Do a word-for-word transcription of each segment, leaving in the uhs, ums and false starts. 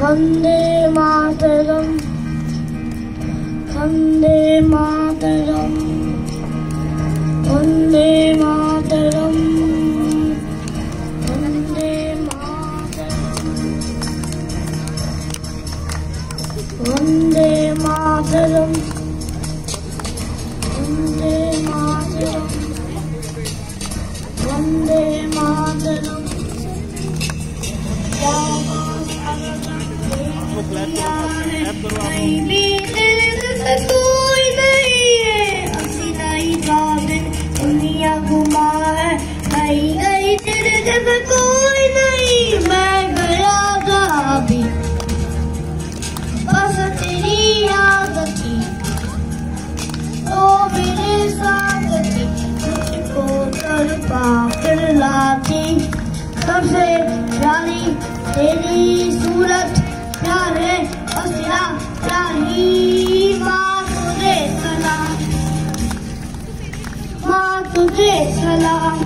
वंदे मातरम, वंदे मातरम, वंदे मातरम, वंदे मातरम, वंदे मातरम, वंदे मातरम, वंदे मातरम। कोई नहीं है, हंसी नहीं जाबिन दुनिया घुमा है, नहीं नहीं तेरे जैसा कोई नहीं, मैं गया अभी बस तेरी याद थी, तो मेरे साथ थी, तुझको कर पाकर लाती, सबसे प्यारी तेरी सूरत, प्यार है और तेरा प्यारी, माँ तुझे सलाम, माँ तुझे सलाम,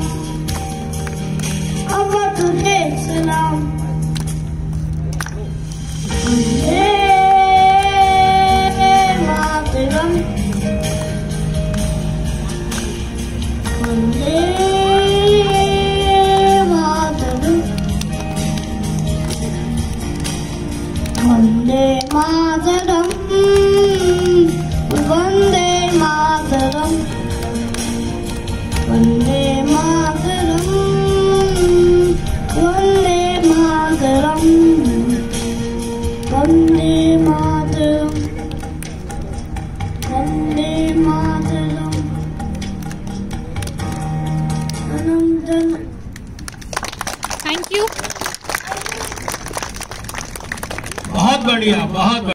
अम्मा तुझे सलाम। वंदे मातरम, वंदे मातरम, वंदे मातरम, वंदे मातरम, वंदे मातरम, वंदे मातरम, वंदे मातरम, वंदे मातरम। अनंतन। Thank you. बहुत बढ़िया, बहुत बढ़िया।